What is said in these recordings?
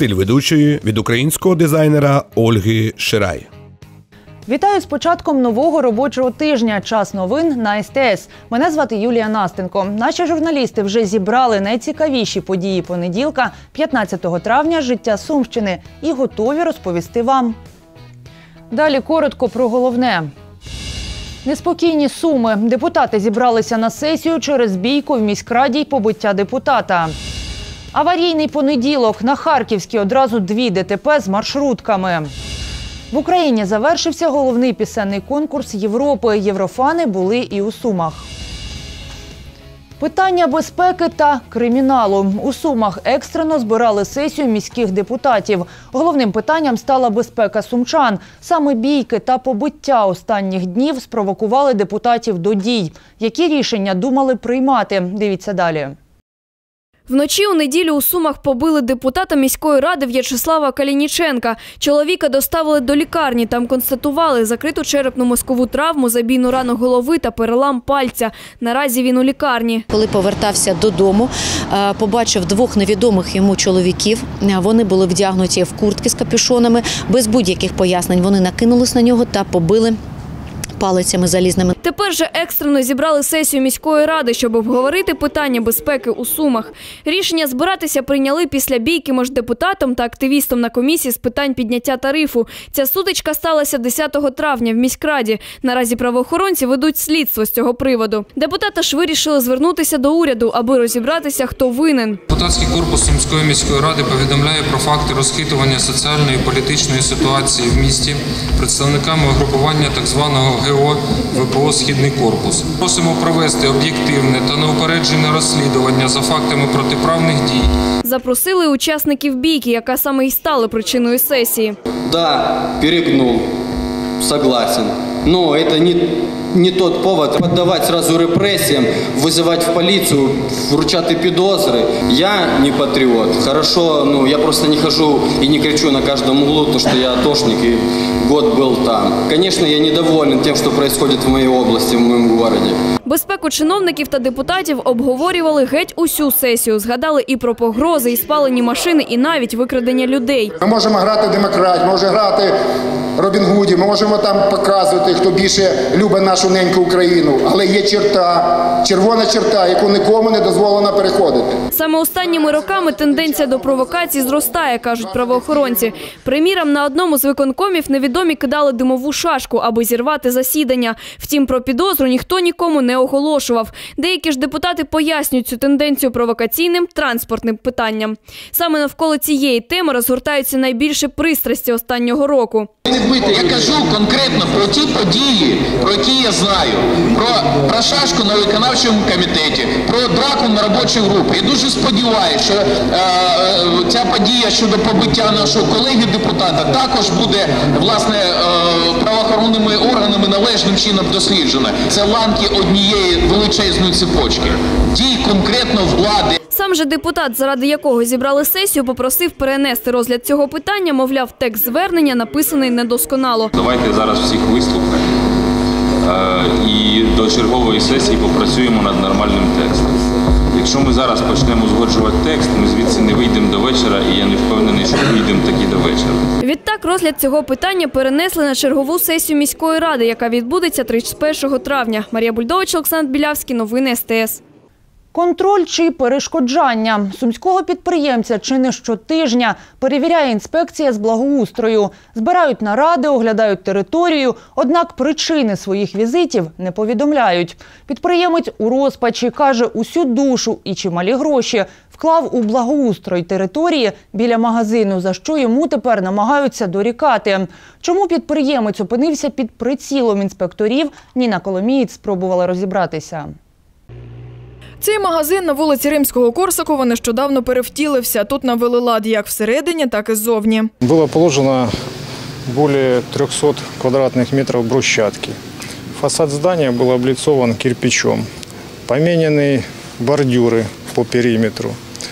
стиль ведучої від українського дизайнера Ольги Ширай. Вітаю з початком нового робочого тижня. Час новин на СТС. Мене звати Юлія Настенко. Наші журналісти вже зібрали найцікавіші події понеділка, 15 травня, життя Сумщини і готові розповісти вам. Далі коротко про головне. Неспокійні Суми. Депутати зібралися на сесію через бійку в міськраді й побиття депутата. Аварійний понеділок. На Харківській одразу 2 ДТП з маршрутками. В Україні завершився головний пісенний конкурс Європи. Єврофани були і у Сумах. Питання безпеки та криміналу. У Сумах екстрено збирали сесію міських депутатів. Головним питанням стала безпека сумчан. Саме бійки та побиття останніх днів спровокували депутатів до дій. Які рішення думали приймати? Дивіться далі. Вночі у неділю у Сумах побили депутата міської ради В'ячеслава Калініченка. Чоловіка доставили до лікарні. Там констатували закриту черепно-мозкову травму, забійну рану голови та перелам пальця. Наразі він у лікарні. Коли повертався додому, побачив 2 невідомих йому чоловіків. Вони були вдягнуті в куртки з капюшонами. Без будь-яких пояснень вони накинулись на нього та побили палицями залізними. Тепер же екстрено зібрали сесію міської ради, щоб обговорити питання безпеки у Сумах. Рішення збиратися прийняли після бійки між депутатом та активістом на комісії з питань підняття тарифу. Ця сутичка сталася 10 травня в міськраді. Наразі правоохоронці ведуть слідство з цього приводу. Депутати ж вирішили звернутися до уряду, аби розібратися, хто винен. Депутатський корпус Сумської міської ради повідомляє про факти розхитування соціальної і політичної ситуації в місті представниками угрупування так званого ГО ВПО «Східний корпус». Просимо провести об'єктивне та неупереджене розслідування за фактами протиправних дій. Запросили учасників бійки, яка саме й стала причиною сесії. Да, перегнул, согласен. Но это не тот повод поддавать сразу репрессиям, вызывать в полицию, вручать підозри. Я не патриот. Хорошо, я просто не хожу и не кричу на каждом углу, то, что я атошник и год был там. Конечно, я недоволен тем, что происходит в моей области, в моем городе. Безпеку чиновників та депутатів обговорювали геть усю сесію. Згадали і про погрози, і спалені машини, і навіть викрадення людей. Ми можемо грати демократію, можемо грати Робін Гудів, ми можемо там показувати, хто більше любить нашу неньку Україну. Але є черта, червона черта, яку нікому не дозволено переходити. Саме останніми роками тенденція до провокацій зростає, кажуть правоохоронці. Приміром, на одному з виконкомів невідомі кидали димову шашку, аби зірвати засідання. Втім, про підозру ніхто нікому не оголошував. Деякі ж депутати пояснюють цю тенденцію провокаційним транспортним питанням. Саме навколо цієї теми розгортаються найбільші пристрасті останнього року. Я кажу конкретно про ті події, про які я знаю. Про шашку на виконавчому комітеті, про драку на робочій групі. Я дуже сподіваюся, що ця подія щодо побиття нашого колеги-депутата також буде, власне, правоохоронними органами належним чином досліджена. Це ланки однієї величезної цепочки. Дій конкретно влади. Сам же депутат, заради якого зібрали сесію, попросив перенести розгляд цього питання, мовляв, текст звернення написаний недосконало. Давайте зараз всіх вислухаємо і до чергової сесії попрацюємо над нормальним текстом. Якщо ми зараз почнемо узгоджувати текст, ми звідси не вийдемо до вечора, і я не впевнений, що вийдемо таки до вечора. Відтак, розгляд цього питання перенесли на чергову сесію міської ради, яка відбудеться 31 травня. Марія Бульдович, Олександр Білявський, новини СТС. Контроль чи перешкоджання. Сумського підприємця чи не щотижня перевіряє інспекція з благоустрою. Збирають наради, оглядають територію, однак причини своїх візитів не повідомляють. Підприємець у розпачі, каже, усю душу і чималі гроші вклав у благоустрой території біля магазину, за що йому тепер намагаються дорікати. Чому підприємець опинився під прицілом інспекторів, Ніна Коломієць спробувала розібратися. Цей магазин на вулиці Римського-Корсакова нещодавно перевтілився. Тут навели лад як всередині, так і ззовні. Було положено більше 300 квадратних метрів брусчатки. Фасад здання був облицован кирпичом. Поміняні бордюри по периметру.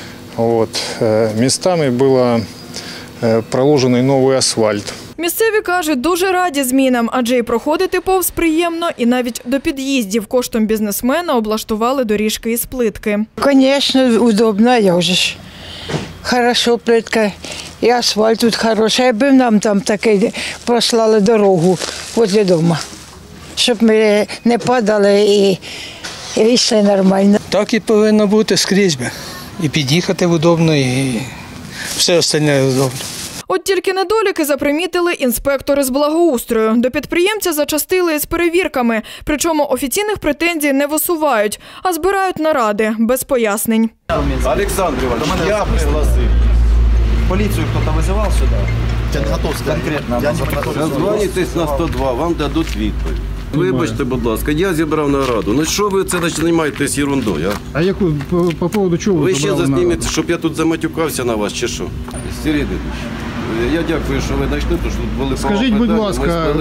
Містами був проложений новий асфальт. Місцеві кажуть, дуже раді змінам, адже і проходити повз приємно, і навіть до під'їздів коштом бізнесмена облаштували доріжки із плитки. Звісно, удобно, я вже ж. Хорошо, плитка. І асфальт тут хороший, аби нам там таке прослали дорогу возле дому, щоб ми не падали і йшли нормально. Так і повинно бути скрізь. І під'їхати удобно, і все остальне удобно. От тільки недоліки запримітили інспектори з благоустрою. До підприємця зачастили із перевірками. Причому офіційних претензій не висувають, а збирають наради без пояснень. Олександр Іванович, я пригласив. Поліцію хтось визивав сюди? Я не готов сказати конкретно. Дозвонитесь на 102, вам дадуть відповідь. Вибачте, будь ласка, я зібрав нараду. Ну що ви це займаєтесь ерундою, а? А яку, по поводу чого ви ще заснімете, щоб я тут заматюкався на вас, чи що? Сергій Дмитрович, я дякую, що ви знайшли, тому що тут були скажіть, будь ласка,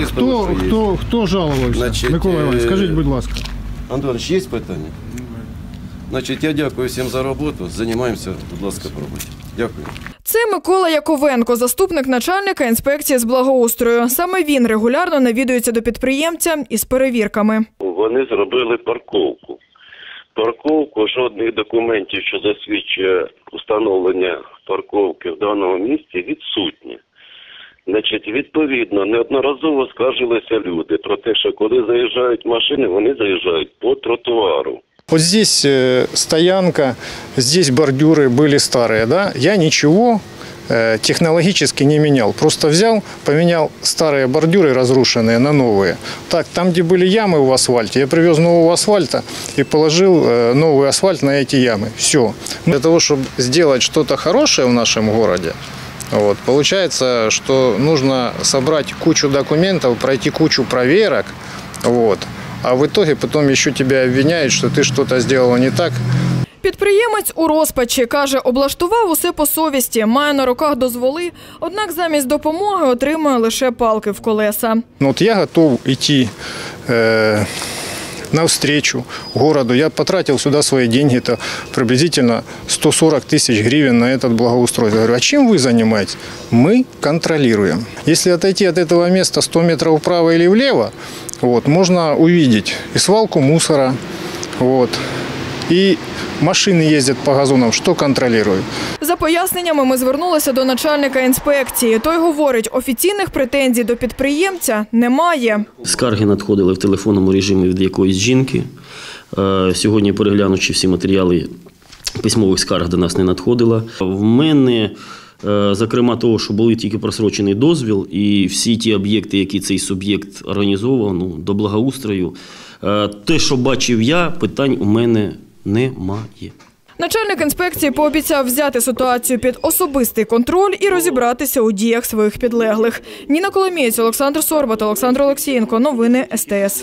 хто жалувався? Значить, Микола Іванович, скажіть, будь ласка. Антонович, є питання? Значить, я дякую всім за роботу, займаємося, будь ласка, по роботі. Дякую. Це Микола Яковенко, заступник начальника інспекції з благоустрою. Саме він регулярно навідується до підприємця із перевірками. Вони зробили парковку. Парковку, жодних документів, що засвідчує встановлення парковки в даному місці, відсутні. Значить, відповідно, неодноразово скаржилися люди про те, що коли заїжджають машини, вони заїжджають по тротуару. Вот здесь стоянка, здесь бордюры были старые, да? Я ничего технологически не менял. Просто взял, поменял старые бордюры разрушенные на новые. Так, там, где были ямы в асфальте, я привез нового асфальта и положил новый асфальт на эти ямы. Все. Для того, чтобы сделать что-то хорошее в нашем городе, вот, получается, что нужно собрать кучу документов, пройти кучу проверок, вот. А в итоге потом еще тебя обвиняют, что ты что-то сделала не так. Підприємець у розпачі. Каже, облаштував усе по совісті, має на руках дозволи, однак замість допомоги отримує лише палки в колеса. Вот я готов идти навстречу городу. Я потратил сюда свои деньги, это приблизительно 140 тысяч гривен на этот благоустройство. Я говорю, а чем вы занимаетесь? Мы контролируем. Если отойти от этого места 100 метров вправо или влево, вот, можно увидеть и свалку мусора, вот, и машины ездят по газонам, что контролируют. За поясненнями ми звернулися до начальника інспекції. Той говорить, офіційних претензій до підприємця немає. Скарги надходили в телефонному режимі від якоїсь жінки. Сьогодні, переглянувши всі матеріали, письмових скарг до нас не надходило. В мене, зокрема того, що були тільки просрочений дозвіл і всі ті об'єкти, які цей суб'єкт організовував, до благоустрою, те, що бачив я, питань у мене немає. Начальник інспекції пообіцяв взяти ситуацію під особистий контроль і розібратися у діях своїх підлеглих. Ніна Коломієць, Олександр Сорбат, Олександр Олексієнко. Новини СТС.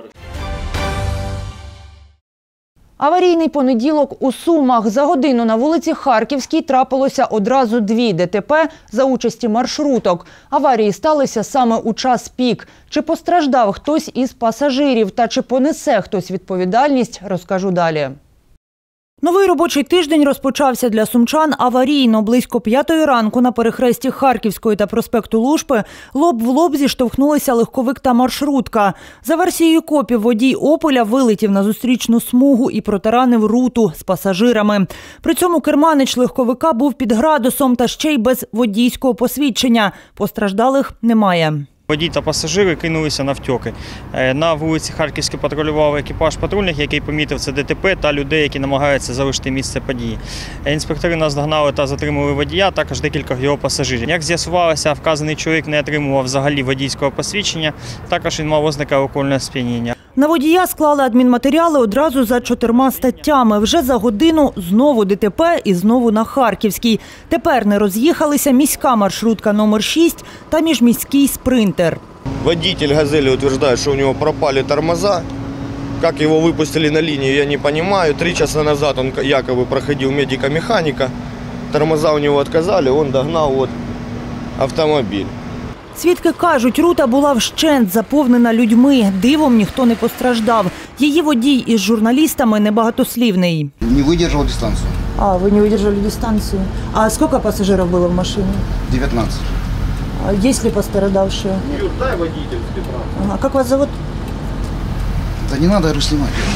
Аварійний понеділок у Сумах. За годину на вулиці Харківській трапилося одразу 2 ДТП за участі маршруток. Аварії сталися саме у час пік. Чи постраждав хтось із пасажирів та чи понесе хтось відповідальність, розкажу далі. Новий робочий тиждень розпочався для сумчан аварійно. Близько 5-ї ранку на перехресті Харківської та проспекту Лушпи лоб в лоб зіштовхнулися легковик та маршрутка. За версією копів, водій «Ополя» вилетів на зустрічну смугу і протаранив руту з пасажирами. При цьому керманич легковика був під градусом та ще й без водійського посвідчення. Постраждалих немає. Водій та пасажири кинулися навтьоки. На вулиці Харківській патрулював екіпаж патрульних, який помітив це ДТП та людей, які намагаються залишити місце події. Інспектори наздогнали та затримали водія, також декількох його пасажирів. Як з'ясувалося, вказаний чоловік не отримував взагалі водійського посвідчення, також він мав ознаки алкогольного сп'яніння. На водія склали адмінматеріали одразу за 4 статтями. Вже за годину знову ДТП і знову на Харківській. Тепер не роз'їхалися міська маршрутка номер 6 та міжміський спринтер. Водитель «Газели» утверждает, что у него пропали тормоза. Как его выпустили на линию, я не понимаю. 3 часа назад он якобы проходил медико-механика. Тормоза у него отказали, он догнал автомобиль. Свідки кажуть, рута була вщент заповнена людьми. Дивом ніхто не постраждав. Її водій із журналістами небагатослівний. Не видержав дистанцію. А, ви не видержали дистанцію. А скільки пасажирів було в машині? 19. А є ли пострадавшие? Юр, дай водитель. Ага. Как вас зовут? Да не надо, я знімати.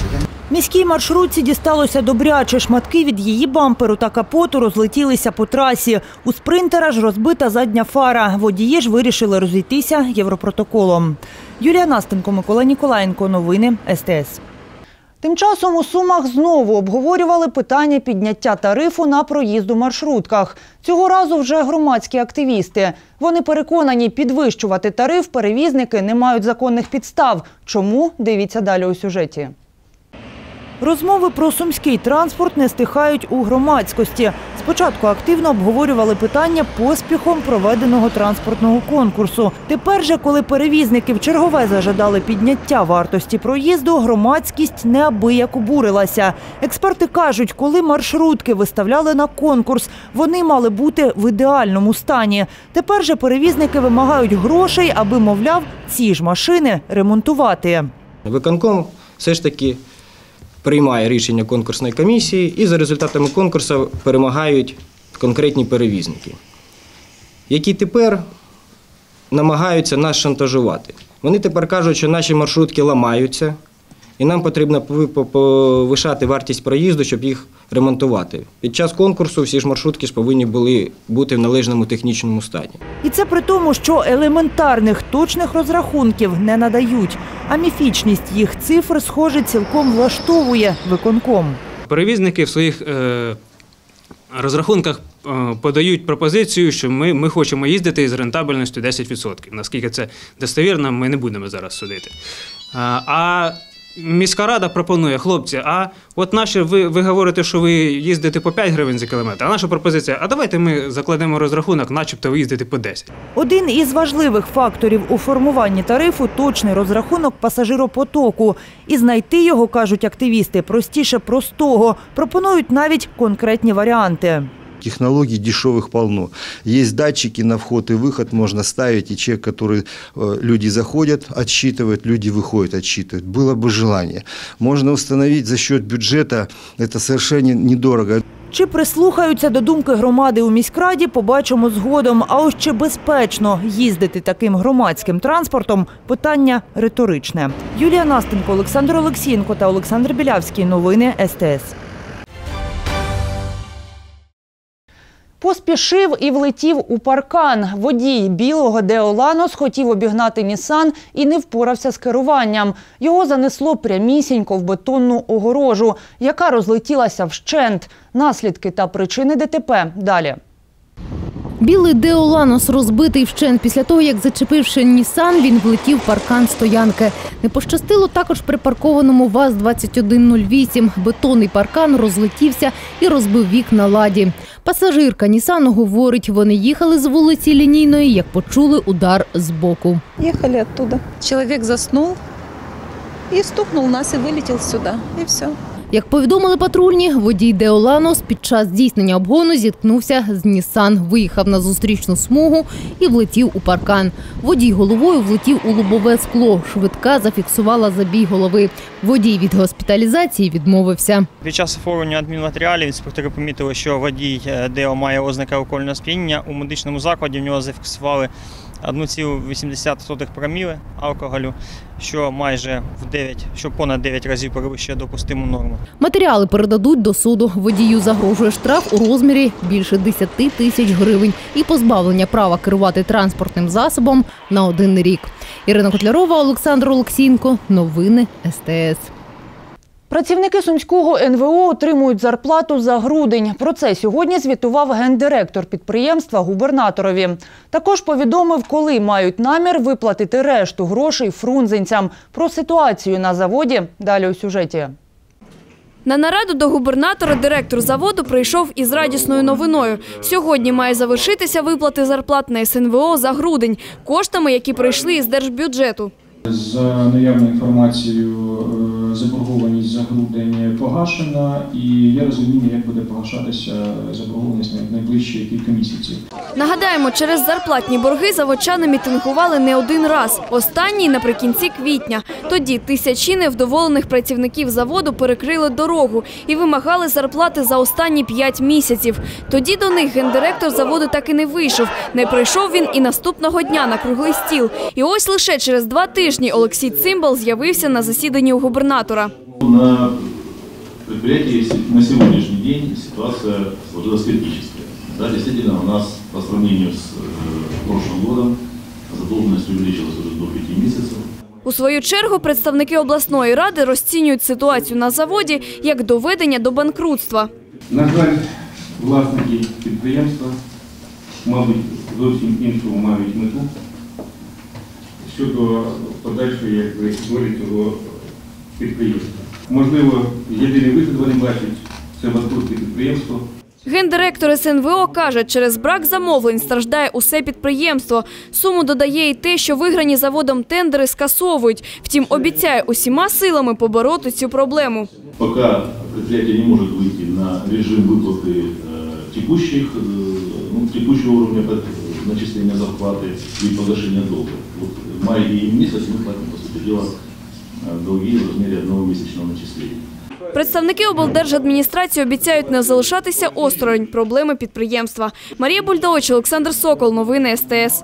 Міській маршрутці дісталося добряче. Шматки від її бамперу та капоту розлетілися по трасі. У спринтера ж розбита задня фара. Водії ж вирішили розійтися Європротоколом. Юлія Настенко, Микола Ніколаєнко. Новини СТС. Тим часом у Сумах знову обговорювали питання підняття тарифу на проїзд у маршрутках. Цього разу вже громадські активісти. Вони переконані, підвищувати тариф перевізники не мають законних підстав. Чому? Дивіться далі у сюжеті. Розмови про сумський транспорт не стихають у громадськості. Спочатку активно обговорювали питання поспіхом проведеного транспортного конкурсу. Тепер же, коли перевізники вчергове зажадали підняття вартості проїзду, громадськість неабияк обурилася. Експерти кажуть, коли маршрутки виставляли на конкурс, вони мали бути в ідеальному стані. Тепер же перевізники вимагають грошей, аби, мовляв, ці ж машини ремонтувати. Виконком все ж таки приймає рішення конкурсної комісії, і за результатами конкурсу перемагають конкретні перевізники, які тепер намагаються нас шантажувати. Вони тепер кажуть, що наші маршрутки ламаються, і нам потрібно повишати вартість проїзду, щоб їх ремонтувати. Під час конкурсу всі ж маршрутки повинні були бути в належному технічному стані. І це при тому, що елементарних точних розрахунків не надають. А міфічність їх цифр, схоже, цілком влаштовує виконком. Перевізники в своїх розрахунках подають пропозицію, що ми хочемо їздити з рентабельністю 10%. Наскільки це достовірно, ми не будемо зараз судити. А міська рада пропонує: хлопці, а от наші, ви говорите, що ви їздите по 5 гривень за кілометр, а наша пропозиція: а давайте ми закладемо розрахунок, начебто ви їздите по 10. Один із важливих факторів у формуванні тарифу – точний розрахунок пасажиропотоку. І знайти його, кажуть активісти, простіше простого. Пропонують навіть конкретні варіанти. Технологий дешевых полно. Есть датчики на вход и выход, можно ставить, и человек, который, люди заходят, отсчитывают, люди выходят, отсчитывают. Было бы желание. Можно установить за счет бюджета, это совершенно недорого. Чи прислухаються до думки громади у міськраді, побачимо згодом. А ось чи безпечно їздити таким громадським транспортом – питання риторичне. Юлія Настенко, Олександр Олексієнко та Олександр Білявський. Новини СТС. Поспішив і влетів у паркан. Водій білого Део Ланос хотів обігнати Нісан і не впорався з керуванням. Його занесло прямісінько в бетонну огорожу, яка розлетілася вщент. Наслідки та причини ДТП – далі. Білий Део Ланос розбитий вщент. Після того, як зачепивши Нісан, він влетів в паркан стоянки. Не пощастило також припаркованому ВАЗ-2108. Бетонний паркан розлетівся і розбив вікна Ладі. Пасажирка Нісану говорить, вони їхали з вулиці Лінійної, як почули удар збоку. Їхали оттуда. Чоловік заснув і стукнув нас і вилетів сюди. І все. Як повідомили патрульні, водій Део Ланос під час здійснення обгону зіткнувся з Нісан, виїхав на зустрічну смугу і влетів у паркан. Водій головою влетів у лобове скло. Швидка зафіксувала забій голови. Водій від госпіталізації відмовився. Під час оформлення адмінматеріалів інспектори помітили, що водій Део має ознаки алкогольного сп'яніння. У медичному закладі в нього зафіксували 1,80 проміли алкоголю, що понад 9 разів перевищує допустиму норму. Матеріали передадуть до суду. Водію загрожує штраф у розмірі більше 10 тисяч гривень і позбавлення права керувати транспортним засобом на 1 рік. Ірина Котлярова, Олександр Олексієнко. Новини СТС. Працівники Сумського НВО отримують зарплату за грудень. Про це сьогодні звітував гендиректор підприємства губернаторові. Також повідомив, коли мають намір виплатити решту грошей фрунзенцям. Про ситуацію на заводі далі у сюжеті. На нараду до губернатора директор заводу прийшов із радісною новиною. Сьогодні має завершитися виплати зарплат на СНВО за грудень, коштами, які прийшли із держбюджету. За наявною інформацією, заборгованість за грудень погашена, і є розуміння, як буде погашатися заборгованість на найближчі кілька місяців. Нагадаємо, через зарплатні борги заводчани мітингували не один раз. Останній наприкінці квітня. Тоді тисячі невдоволених працівників заводу перекрили дорогу і вимагали зарплати за останні 5 місяців. Тоді до них гендиректор заводу так і не вийшов. Не прийшов він і наступного дня на круглий стіл. І ось лише через 2 тижні Олексій Цимбал з'явився на засіданні у губернатора. На предприятии на сегодняшний день ситуация сложилась критическая. Да, действительно, у нас по сравнению с прошлым годом задолженность увеличилась уже до 5 месяцев. У свою чергу представники обласної ради розцінюють ситуацію на заводі як доведення до банкрутства. На жаль, власники підприємства, мабуть, зовсім іншу мають мету щодо подальшої долі цього підприємства. Можливо, єдиний вихід вони бачать – це банкрутне підприємство. Гендиректор СНВО каже, через брак замовлень страждає усе підприємство. Суму додає й те, що виграні заводом тендери скасовують. Втім, обіцяє усіма силами побороти цю проблему. Поки підприємство не може вийти на режим виплати текущего уровня начисления зарплаты и погашения долга. Вот в мае и месяце мы платим, по сути дела, долги в размере 1 месячного начисления. Представники облдержадміністрації обіцяють не залишатися осторонь проблеми підприємства. Марія Бульдович, Олександр Сокол. Новини СТС.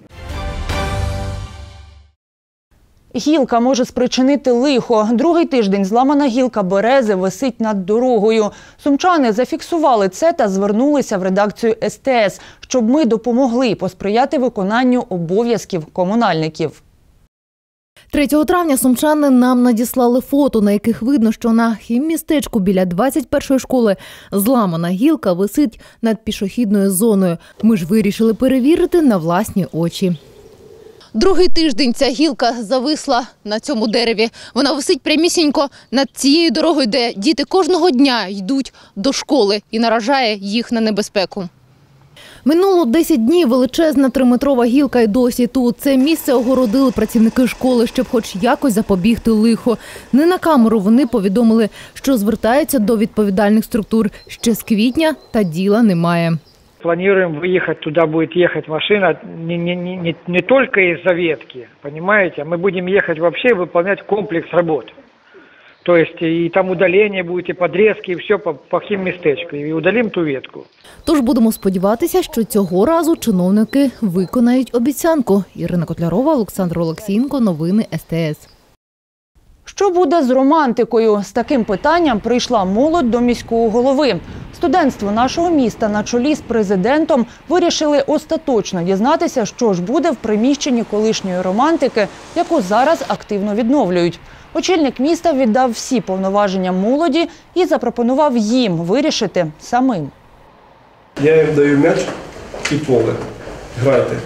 Гілка може спричинити лихо. Другий тиждень зламана гілка берези висить над дорогою. Сумчани зафіксували це та звернулися в редакцію СТС, щоб ми допомогли посприяти виконанню обов'язків комунальників. 3 травня сумчани нам надіслали фото, на яких видно, що на хіммістечку біля 21-ї школи зламана гілка висить над пішохідною зоною. Ми ж вирішили перевірити на власні очі. Другий тиждень ця гілка зависла на цьому дереві. Вона висить прямісінько над цією дорогою, де діти кожного дня йдуть до школи і наражає їх на небезпеку. Минуло 10 днів, величезна 3-метрова гілка й досі тут. Це місце огородили працівники школи, щоб хоч якось запобігти лиху. Не на камеру вони повідомили, що звертаються до відповідальних структур. Ще з квітня та діла немає. Планируем выехать, туда будет ехать машина не только из-за ветки, понимаете, мы будем ехать вообще и выполнять комплекс работ. То есть и там удаление будет, и подрезки, и все по хіммістечку, і удалим ту ветку. Тож будемо сподіватися, що цього разу чиновники виконають обіцянку. Ірина Котлярова, Олександр Олексієнко. Новини СТС. Що буде з романтикою? З таким питанням прийшла молодь до міського голови. Студентство нашого міста на чолі з президентом вирішили остаточно дізнатися, що ж буде в приміщенні колишньої романтики, яку зараз активно відновлюють. Очільник міста віддав всі повноваження молоді і запропонував їм вирішити самим. Я їм даю м'яч і поле. Грайте.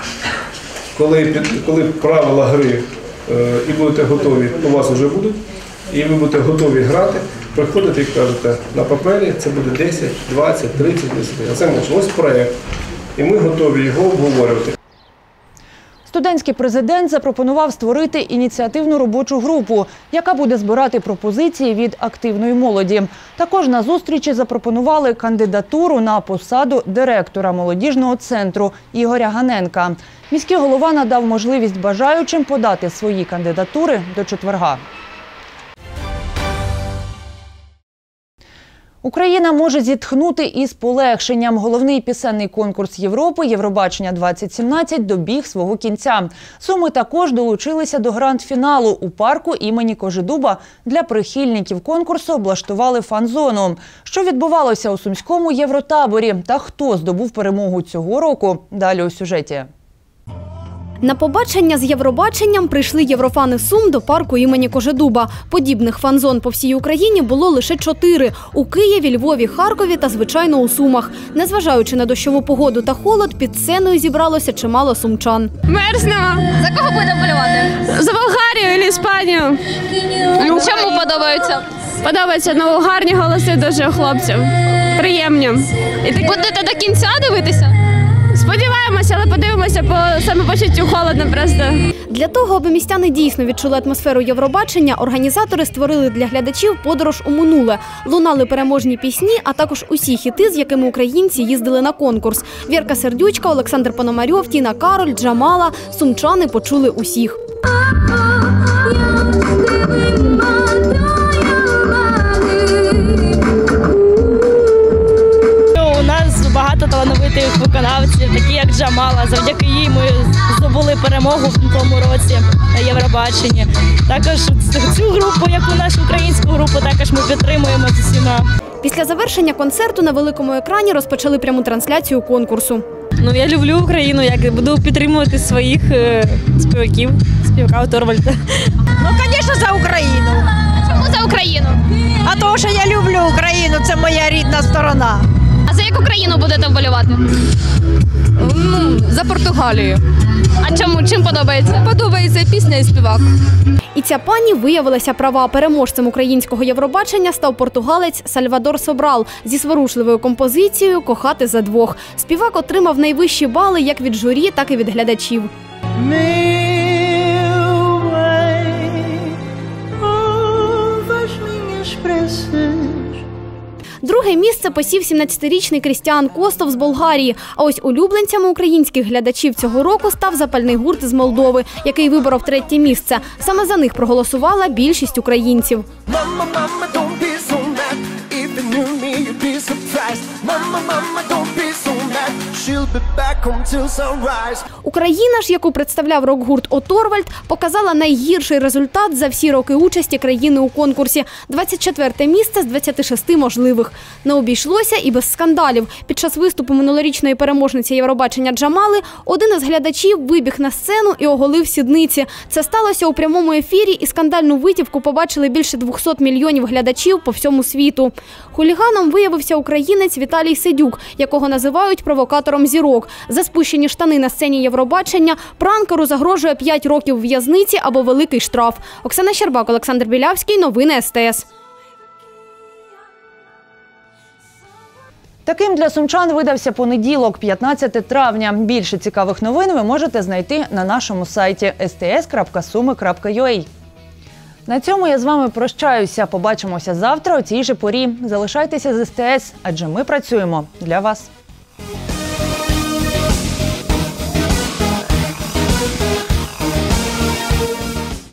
Коли правила гри і будете готові, у вас вже будуть, і ви будете готові грати, приходите і кажете, на папері це буде 10, 20, 30, 10. А це ось проєкт. І ми готові його обговорювати. Студентський президент запропонував створити ініціативну робочу групу, яка буде збирати пропозиції від активної молоді. Також на зустрічі запропонували кандидатуру на посаду директора молодіжного центру Ігоря Ганенка. Міський голова надав можливість бажаючим подати свої кандидатури до четверга. Україна може зітхнути із полегшенням. Головний пісенний конкурс Європи «Євробачення-2017» добіг свого кінця. Суми також долучилися до гранд-фіналу. У парку імені Кожедуба для прихильників конкурсу облаштували фан-зону. Що відбувалося у сумському євротаборі та хто здобув перемогу цього року – далі у сюжеті. На побачення з Євробаченням прийшли єврофани Сум до парку імені Кожедуба. Подібних фан-зон по всій Україні було лише 4 – у Києві, Львові, Харкові та, звичайно, у Сумах. Незважаючи на дощову погоду та холод, під сценою зібралося чимало сумчан. Мерзнемо. За кого будете вболівати? За Болгарію або Іспанію. Чому подобається? Подобається, гарні голоси дуже у хлопців. Приємні. Будете до кінця дивитися? Сподіваємося, але подивимося по самопочуттю, холодно просто. Для того, аби містяни дійсно відчули атмосферу Євробачення, організатори створили для глядачів подорож у минуле. Лунали переможні пісні, а також усі хіти, з якими українці їздили на конкурс. Вірка Сердючка, Олександр Пономарьов, Тіна Кароль, Джамала. Сумчани почули усіх. У нас багато талановитих виконавців, такі як Джамала. Завдяки їй ми здобули перемогу в тому році на Євробаченні. Також цю групу, як і нашу українську групу, також ми підтримуємо з усіма. Після завершення концерту на великому екрані розпочали пряму трансляцію конкурсу. Я люблю Україну, як буду підтримувати своїх співаків, співака Торвальда. Звісно, за Україну. А чому за Україну? А тому, що я люблю Україну, це моя рідна сторона. А за яку країну будете вболівати? За Португалію. А чому? Чим подобається? Подобається і пісня, і співак. І ця пані виявилася права. Переможцем українського Євробачення став португалець Сальвадор Собрал зі зворушливою композицією «Кохати за двох». Співак отримав найвищі бали як від журі, так і від глядачів. Друге місце посів 17-річний Крістіан Костов з Болгарії. А ось улюбленцями українських глядачів цього року став запальний гурт з Молдови, який виборов третє місце. Саме за них проголосувала більшість українців. Україна ж, яку представляв рок-гурт «Оторвальд», показала найгірший результат за всі роки участі країни у конкурсі – 24-те місце з 26 можливих. Не обійшлося і без скандалів. Під час виступу минулорічної переможниці Євробачення Джамали один із глядачів вибіг на сцену і оголив сідниці. Це сталося у прямому ефірі, і скандальну витівку побачили більше 200 мільйонів глядачів по всьому світу. Хуліганом виявився українець Віталій Сидюк, якого називають провокатором зірок. За спущені штани на сцені Євробачення пранкеру загрожує 5 років в'язниці або великий штраф. Оксана Щербак, Олександр Білявський. Новини СТС. Таким для сумчан видався понеділок, 15 травня. Більше цікавих новин ви можете знайти на нашому сайті sts.sumy.ua. На цьому я з вами прощаюся. Побачимося завтра о цій же порі. Залишайтеся з СТС, адже ми працюємо для вас.